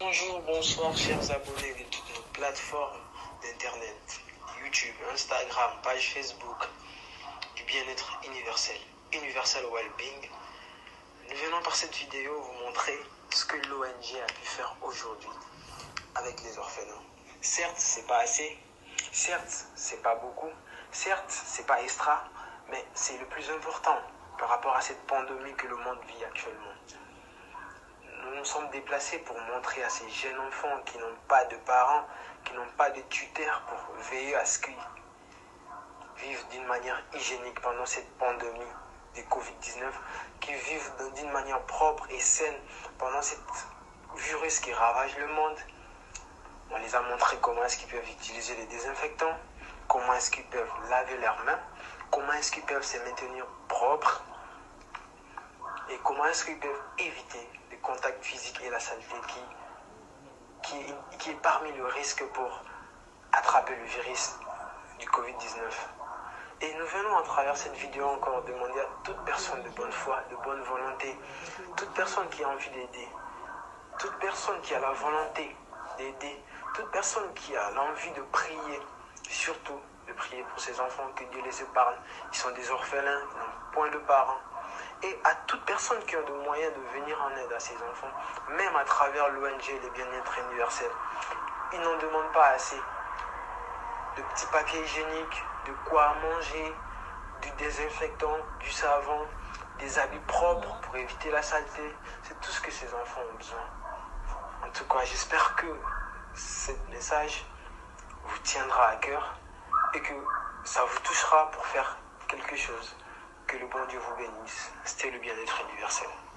Bonjour, bonsoir, chers abonnés de toutes nos plateformes d'internet, YouTube, Instagram, page Facebook, du bien-être universel, Universal Wellbeing. Nous venons par cette vidéo vous montrer ce que l'ONG a pu faire aujourd'hui avec les orphelins. Certes, c'est pas assez, certes, c'est pas beaucoup, certes, c'est pas extra, mais c'est le plus important par rapport à cette pandémie que le monde vit actuellement. Nous nous sommes déplacés pour montrer à ces jeunes enfants qui n'ont pas de parents, qui n'ont pas de tuteurs pour veiller à ce qu'ils vivent d'une manière hygiénique pendant cette pandémie de Covid-19, qui vivent d'une manière propre et saine pendant cette virus qui ravage le monde. On les a montré comment est-ce qu'ils peuvent utiliser les désinfectants, comment est-ce qu'ils peuvent laver leurs mains, comment est-ce qu'ils peuvent se maintenir propres et comment est-ce qu'ils peuvent éviter le contact physique et la saleté qui est parmi le risque pour attraper le virus du Covid-19. Et nous venons à travers cette vidéo encore demander à toute personne de bonne foi, de bonne volonté, toute personne qui a envie d'aider, toute personne qui a la volonté d'aider, toute personne qui a l'envie de prier, surtout de prier pour ces enfants, que Dieu les épargne. Ils sont des orphelins, ils n'ont point de parents. Et à toute personne qui a de moyens de venir en aide à ces enfants, même à travers l'ONG, les bien-être universels. Ils n'en demandent pas assez. De petits papiers hygiéniques, de quoi manger, du désinfectant, du savon, des habits propres pour éviter la saleté. C'est tout ce que ces enfants ont besoin. En tout cas, j'espère que ce message vous tiendra à cœur et que ça vous touchera pour faire quelque chose. Que le bon Dieu vous bénisse. C'était le bien-être universel.